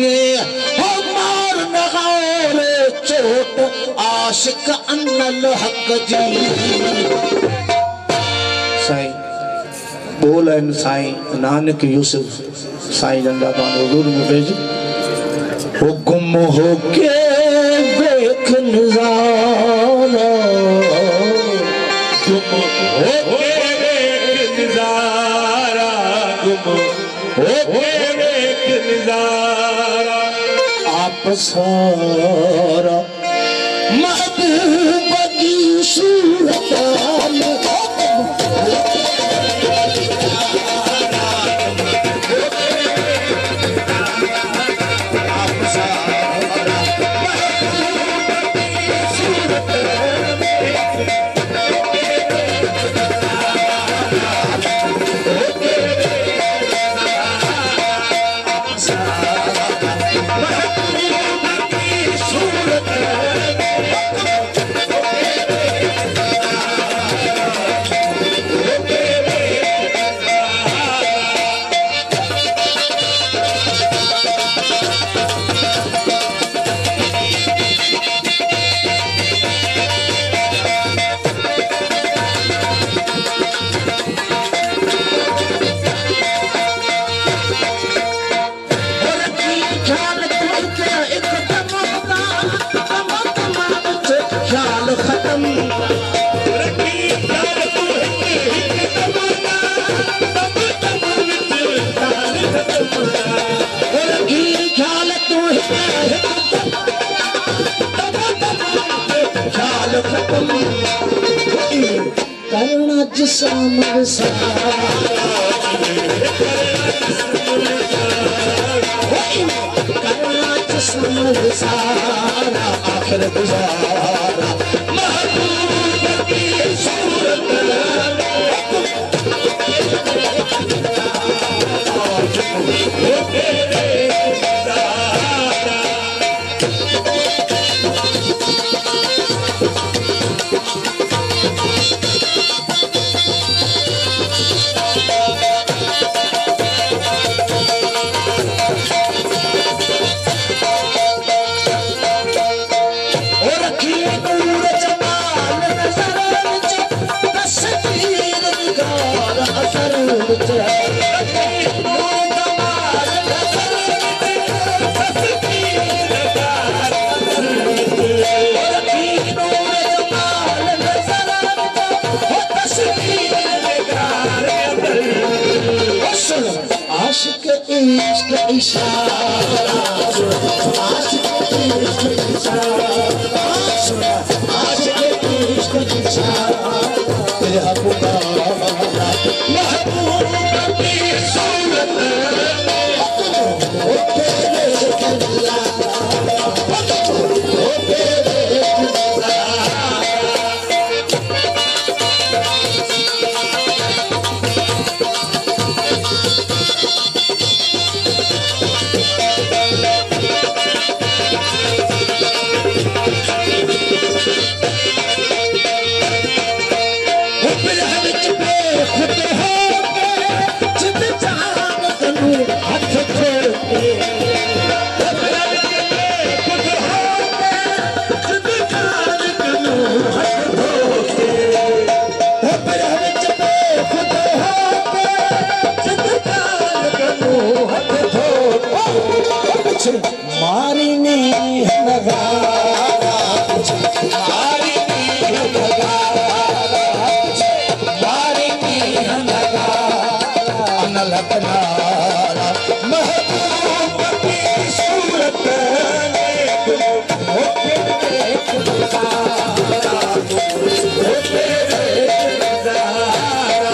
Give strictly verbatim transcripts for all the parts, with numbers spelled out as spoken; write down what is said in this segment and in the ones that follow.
के हो मार नगारे चोट आशिक अन्नल हक जी। साईं बोल आहिनि साईं नानक यूसुफ साईं जंदा तो हुजूर में भेज हो गुम हो के देख नजारा गुम हो के देख नजारा गुम हो के देख नजारा आप सारा महबूब की सूरत में करना जिस्म करना जिस्म सारा आखिर गुजारा महबूब की सूरत आशिक इश्क इशारा आशिक इश्क इशारा आशिक इश्क इशारा तेरा पुकारा महबूब की सूरत मारिने नगारा मारिने नगारा मारिने नगारा नलकनारा महबूब की सूरत में होके देख नजारा होके देख नजारा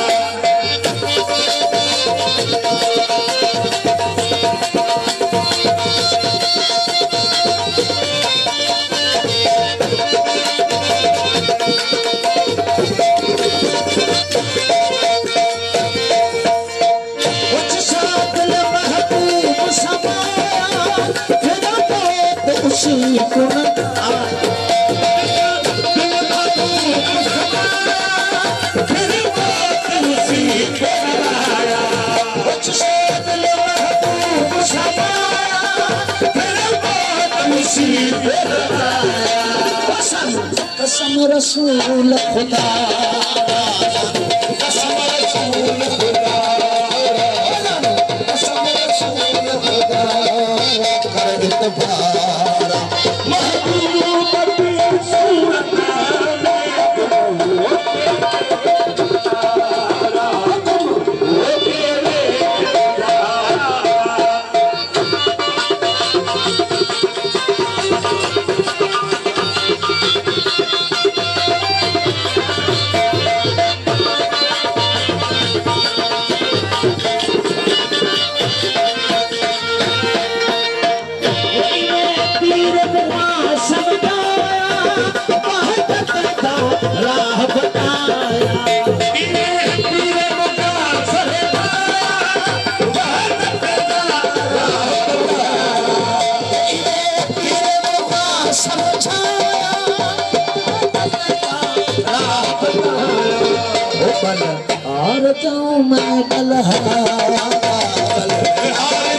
कसम रसूल खुदा कसम रसूल खुदा कसम रसूल खुदा कर इतबारा महबूब की सूरत और जाऊं मैं बलहार